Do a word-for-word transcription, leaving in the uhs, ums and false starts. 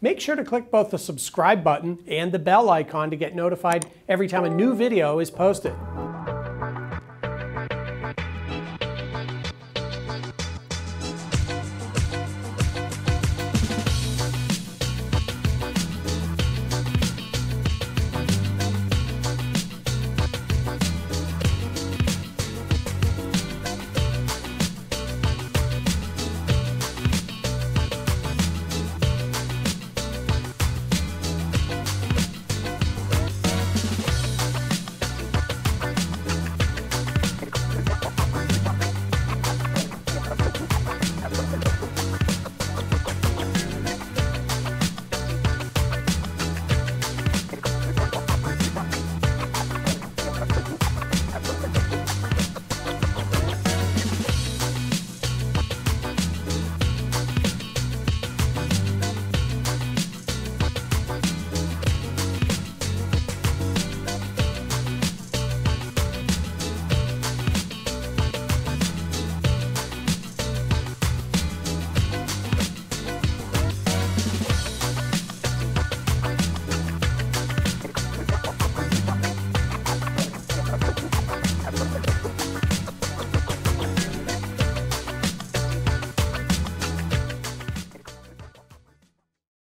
Make sure to click both the subscribe button and the bell icon to get notified every time a new video is posted.